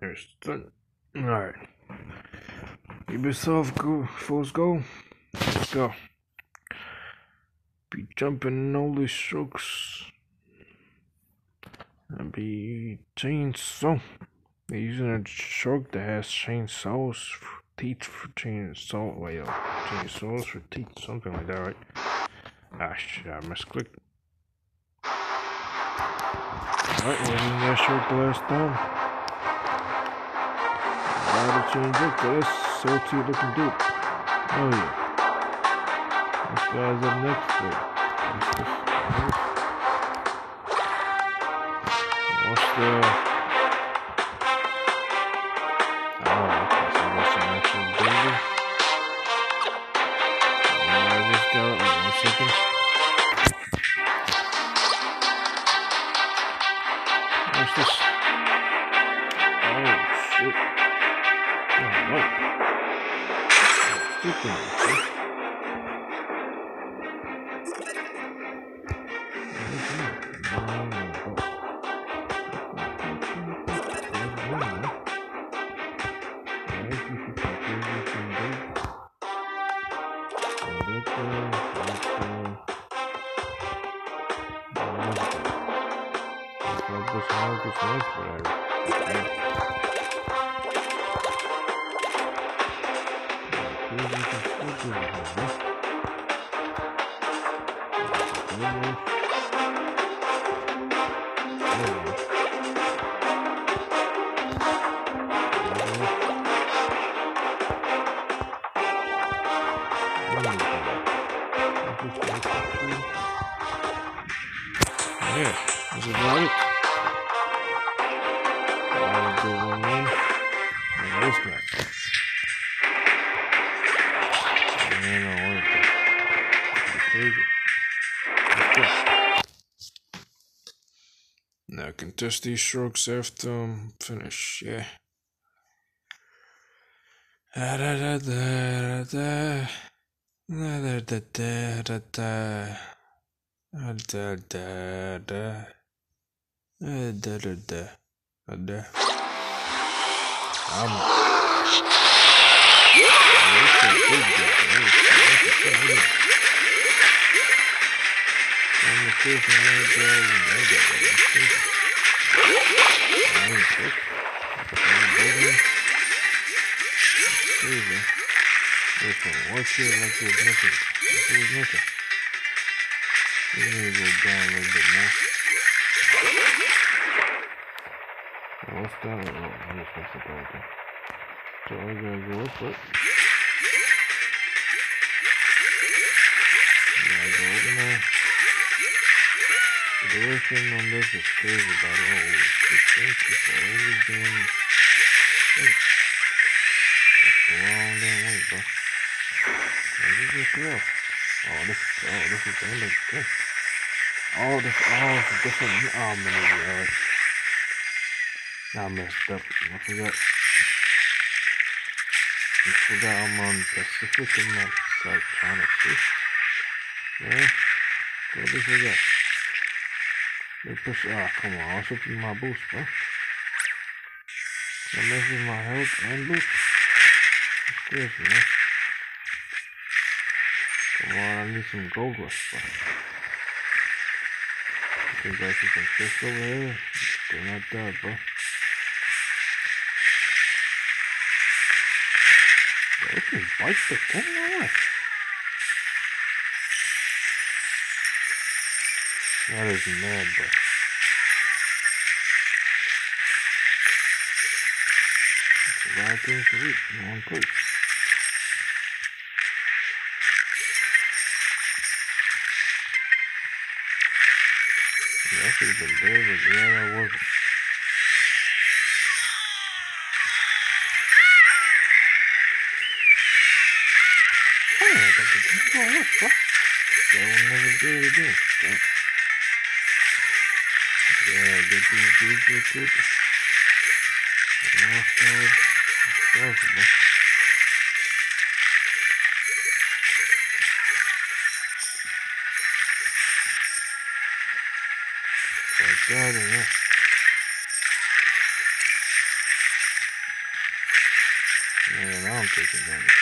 There's done. Alright. Keep yourself go. Fools go. Let's go. Be jumping all these strokes. And be chainsaw. They're using a stroke that has chainsaws for teeth for chainsaw. Wait, chainsaws for teeth. Something like that, right? Ah, shit, I misclicked. Alright, well, using that stroke the last time. Gotta change up, cause that's so cute looking dude. Oh yeah. This guy's up next to it. What's the... Oh, okay, so that's an actual building. I just got it, 1 second. What's this? Oh, shit. Oh, what? Good thing, okay. Yeah, that's about it. I'll do one more. And this guy. And I'll work it. Crazy. Let's go. Now I can test these strokes after I'm finished. Yeah. Da da da da da da da da da da da da da da. Watch it like there's nothing. Like there's nothing. We need to go down a little bit more. What's that? Oh, I just messed up everything. So I gotta go up, but I gotta go up now. The other thing on this is crazy about it. Oh, shit, thank you for always doing this. That's the wrong damn way, bro. This is rough. Oh, this is the end of the thing. This is different. Oh, man, alright. I messed up. I forgot I'm on Pacific and not Psychonic. Yeah. What did I forget? They push. Oh, come on. I was switching my boost, bro. I'm messing my health and boost. It's crazy, man. Come on, I need some gold rush, bro. I think I see some fish over here. They're not dead, bro. They can bite the thing or what? That is mad, bro. It's a lot of things to eat in one plate. Yeah, I should have been there, but yeah, I wasn't. Oh, I got the thing. Oh, look, bro. That will never do it again. Yeah, get these dudes real quick. And outside, it's possible. Like that, and yeah. now I'm taking damage.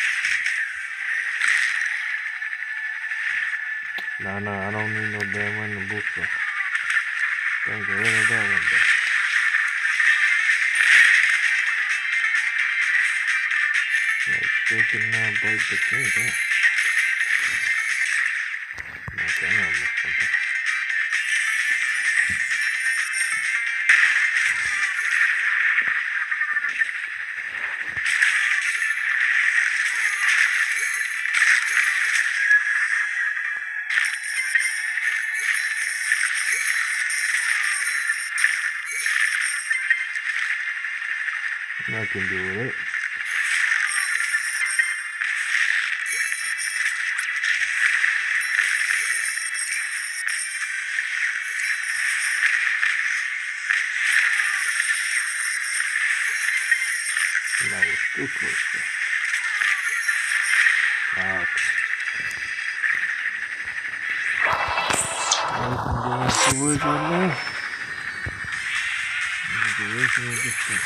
Nah, I don't need no damn random booster. Don't get rid of that one though. Like, freaking now break the thing down. Okay, I know something. I can do with it. That was too close though. Ouch. Now we can go into words right now. The duration of this thing.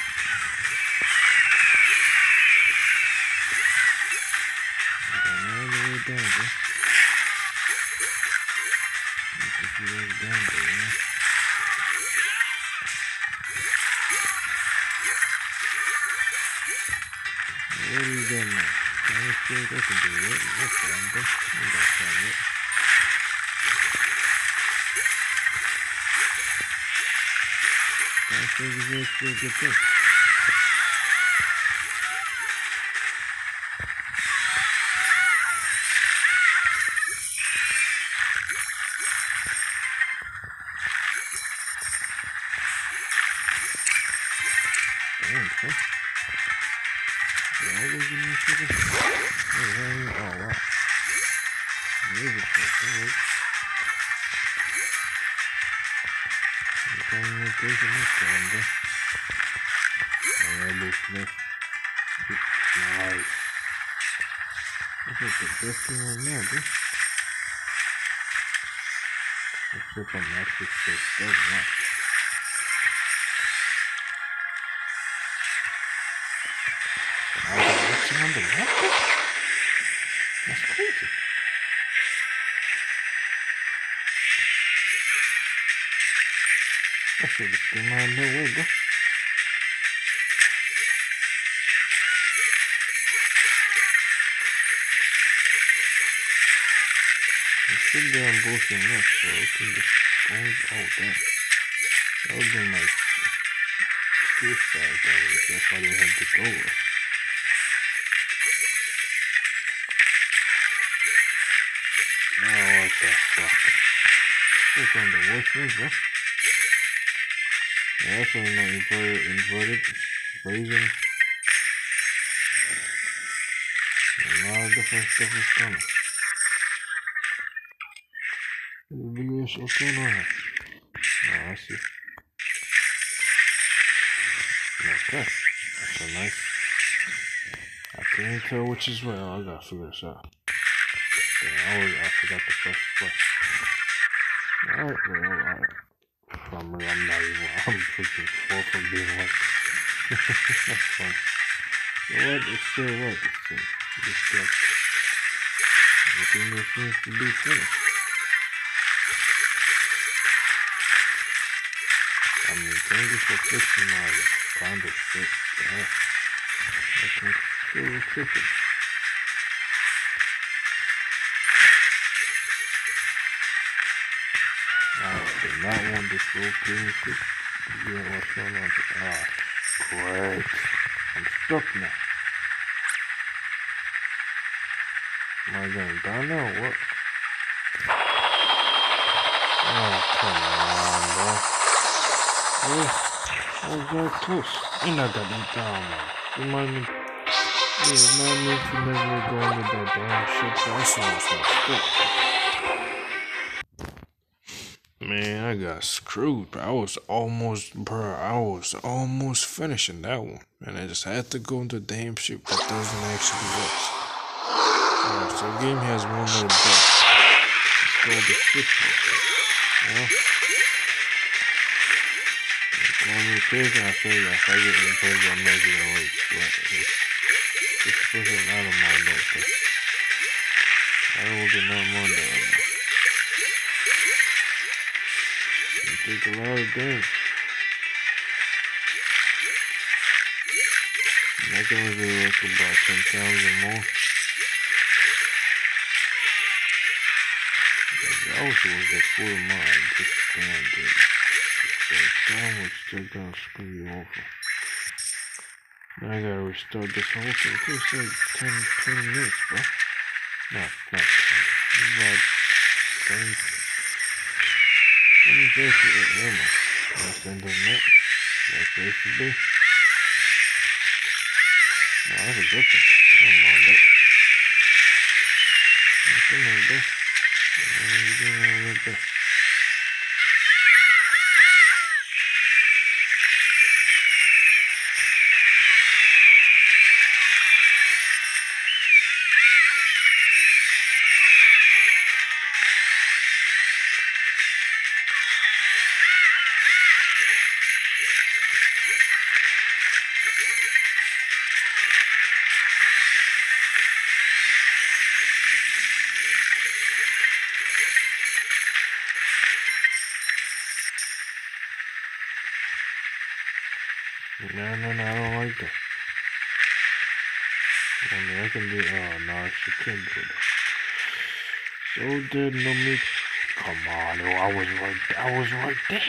All the way down, bro. If you was down there, you know. What do you got now? I think I can do it. No problem, I got time. I think it's actually a good thing. Damn, huh? All those in there, sugar? Oh, wow. Music alright. I'm trying to take it next time, bro. Alright, Smith. Nice. That's like the best thing right now, bro. Let's see if I'm actually still dead now. What's on the left? That's crazy. I should have still mind no way, bro. I'm still damn boosting this, so I can just go. Oh, damn. That would be my suicide, probably. That's why they had to go with. Oh, what the fuck? That's one of the worst things, bro. Yeah, that's one of my inverted version. A lot of different stuff is coming. The video is okay now. Oh, I see. Okay. That's a nice. I can't tell which is where. I gotta figure this out. Yeah, I forgot the first play. Alright, well, alright. I'm not even. I'm freaking far from being like. That's fun. You know what? It's still right, this thing. This stuff. Everything that seems to be finished. I mean, thank you for fixing my kind of shit. Yeah. I can still fix it. I did not want this little thing fixed. You know what's going on? Ah, great. I'm stuck now. Am I going down now or what? Oh, come on, bro. I was very close. You're not that deep down, man. Remind me to never go into that damn shit. That's almost my stuff. Man, I got screwed, bro. I was almost finishing that one. And I just had to go into the damn ship that doesn't actually work. So the game has one little bug. It's called the ship. Yeah. It's going to be crazy, I feel like if I get in place, I'm not gonna wait. 50% out of my doctor. I will get no more damage. You take a lot of damage. I can really work about 10 times or more. I wish it was that full mind, just damn good. That time was still gonna screw you over. Now I gotta restart this whole thing. It takes like 20 minutes, bro. Not 10. About 20. Let me face it. Never mind. That's the end of that. That's where it should be. No, that's a good thing. I don't mind that. Come on, bro. You doing all right there? No, I don't like that. I mean, I can do, oh, no, she can't do that. So dead, no me. Come on, oh, I was right there.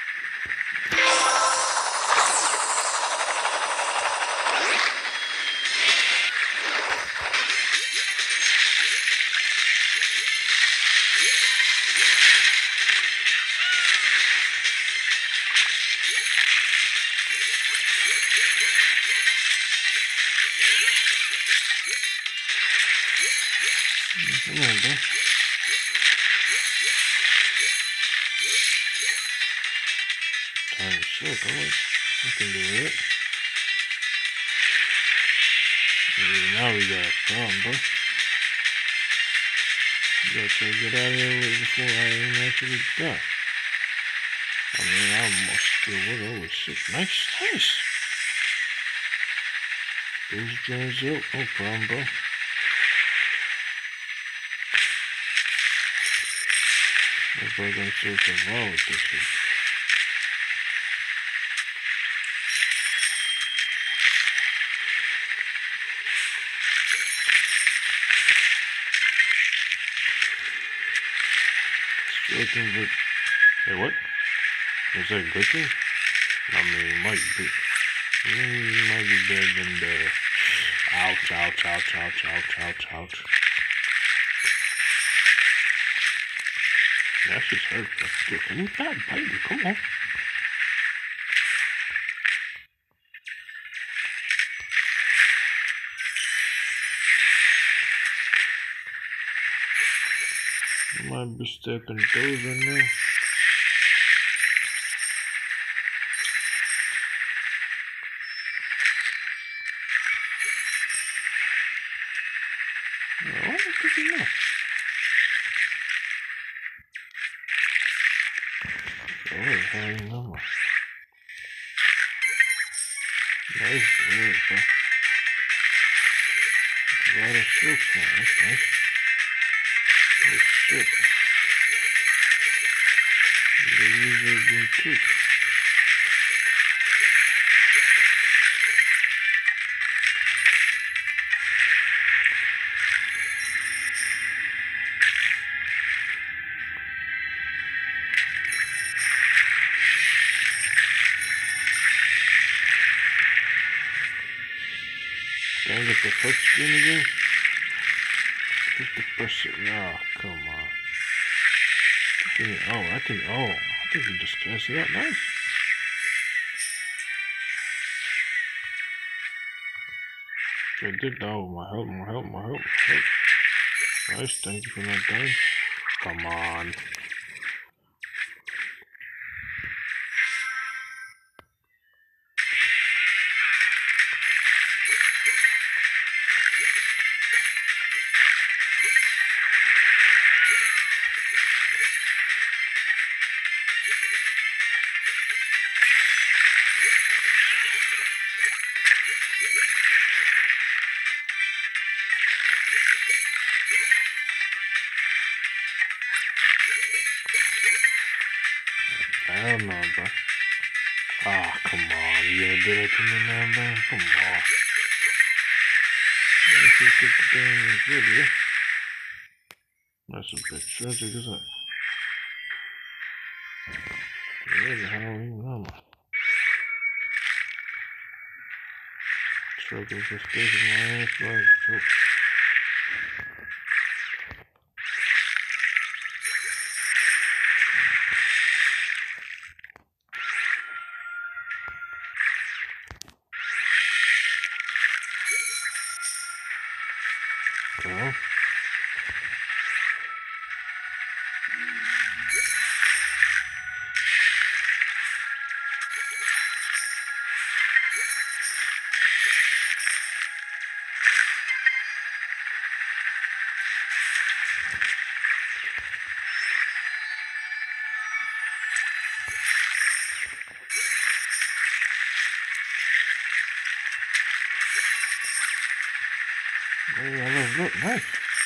Come on, bro. Time to shit, alright. I can do it. Now we got a problem, bro. You gotta try to get out of here before I even actually die. I mean, I must still with over shit. Nice. Boost James up, no problem, bro. That's why I'm gonna still survive with this shit. Looking good. Hey, what? Is that a good thing? I mean, it might be. It might be better than the. Ouch. That just hurt. Dude, can you not bite me? Come on. I might be sticking those in there. I don't think enough. Oh, hell, you know. Nice bird, bro. A lot of silks now. That's nice. Good shit. The user's been cooked. Can I get the foot screen again? 50%. Oh, come on. I think you just cast it out. Nice. I did that with my help. Nice, thank you for that time. Come on. now, bro. Ah, come on. You gonna do that to me now, man? Come on. Let's just get the damn video. That's a bit tragic, isn't it? Really, Halloween mama. Struggles with station my ass like so. Go. Hey, look, nice.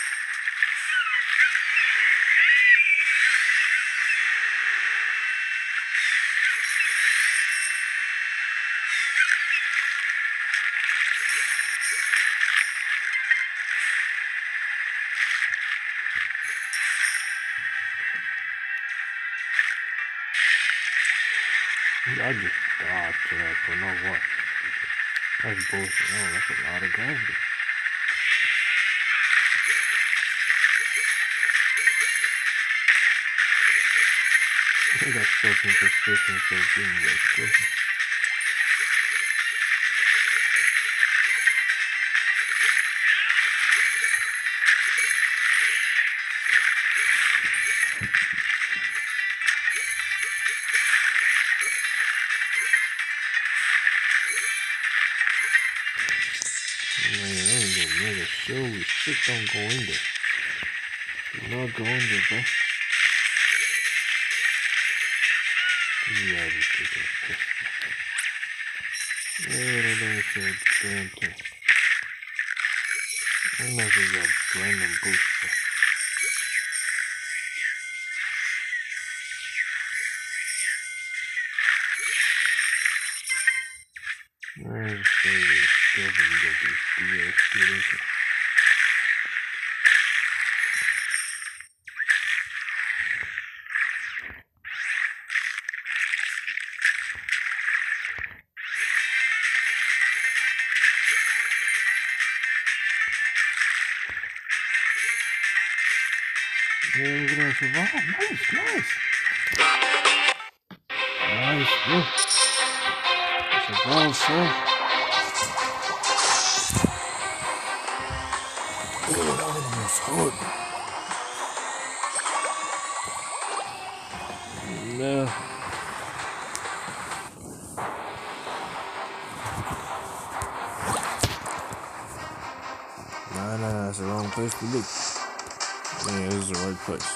I just dodged that for no what. That's bullshit. Oh, that's a lot of gravity. I got fucking suspicion for being suspicious. Man, I ain't gonna make a show. We shit don't go in there. Do not go in there, bro. Yeah, just take a piss. Yeah, that ain't said the damn thing. I know they got random booster. Where's the stuff we got these DX yeah, look at that survive. Nice, nice. Nice, look. Survive, son. Oh, that one was hard. No. Nah, that's the wrong place to look. Yeah, this is the right place.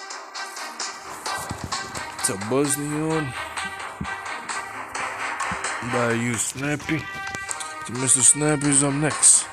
It's a Buzz Neon by you, Snappy. So Mr. Snappy's up next.